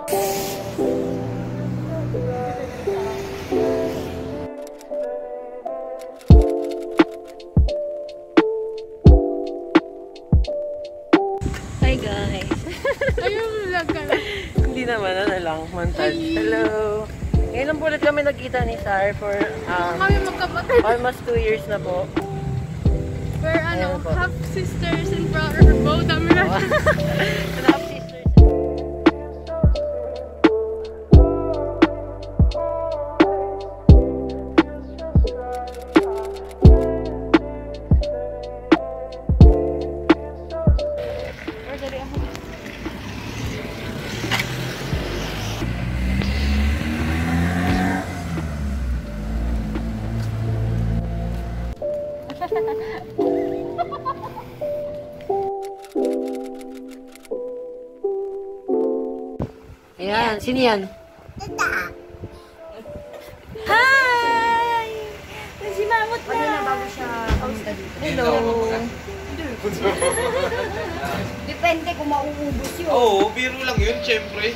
Hi guys! Ayun, vlog ka na. Hindi naman, ano lang, montage. Hello! Ngayon lang po ulit kami nagkita ni Sar for Kami magkapatid. almost 2 years na po. We're Ayun po. half sisters and brother both. Dami na. Half sisters. Ayan, sino yan? Hi! Si Mamot na. Bago siya pumunta dito. Hello! Depende kung mauubos yun. Oo, biro lang yun, syempre.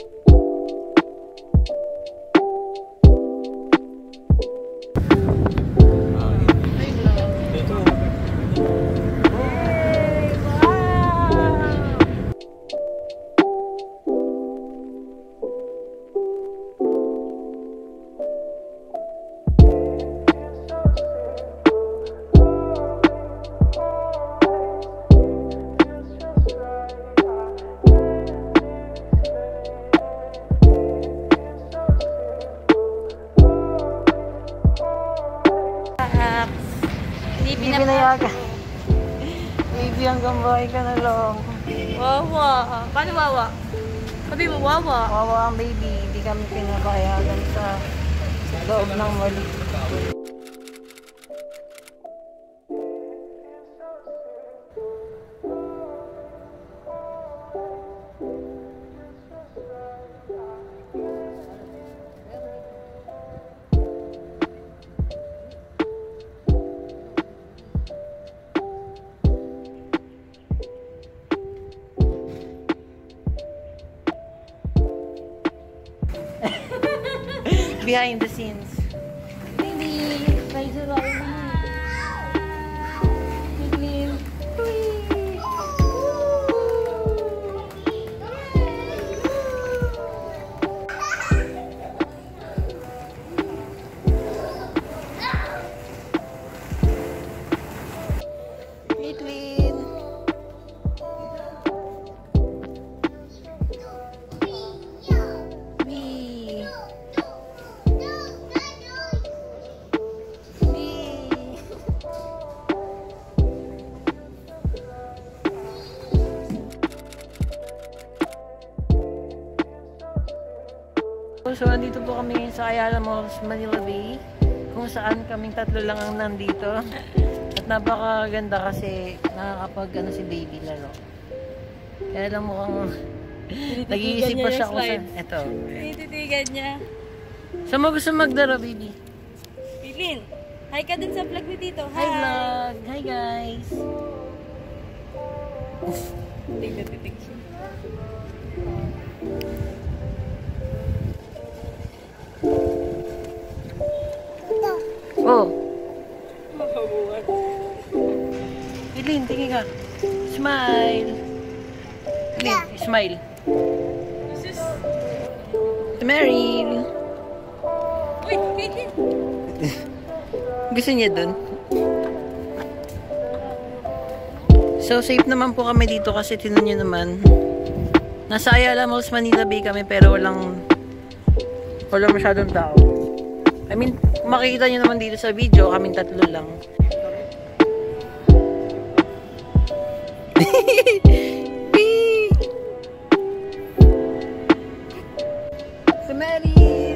Hindi pinayagan. Baby, hanggang bahay ka na lang. Wawa. Paano wawa? Sabi mo, wawa. Wawa ang baby. Hindi kami pinapayagan sa loob ng mali. Behind the scenes. Baby, try to ride me. Caitlin! Me! So, andito po kami sa Ayala Malls, Manila Bay, kung saan kaming tatlo lang ang nandito. At napakaganda kasi nakakapag si baby lalo. Kaya lang mukhang nag-iisip pa siya kung saan. Ito. Tinititigan niya. Saan mo gusto magdaro, baby? Pilin, hi ka din sa vlog ni Tito. Hi vlog! Hi guys! Tignan siya. Oh! Eileen, tingin ka. Smile! Eileen, smile. This is... Meryl! Uy, Pilin! Gusto niya dun? So, safe naman po kami dito kasi tinan nyo naman. Nasa Ayala Malls, Manila Bay kami pero walang masyadong tao. I mean, makikita nyo naman dito sa video, kaming tatlo lang. Si Meryl!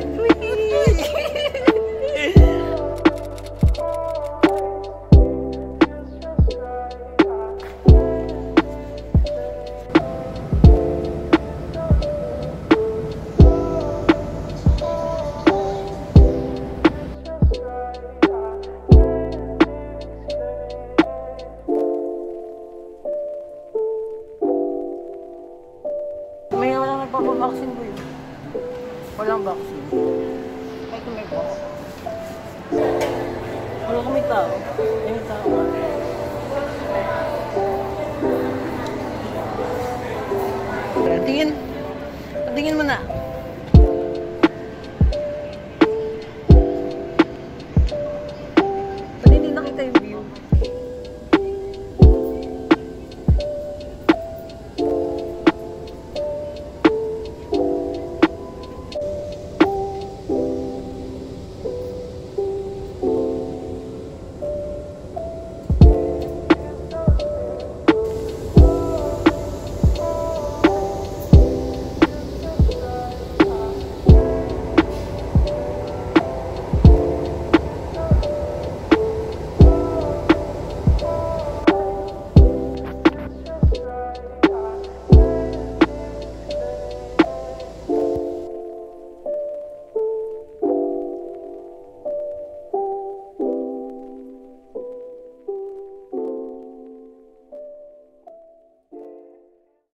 May wala magpapabaksin ko yun. Walang vaccine. Kahit kung may box. Wala kami tao. May tao. Tingin. Tingin mo na.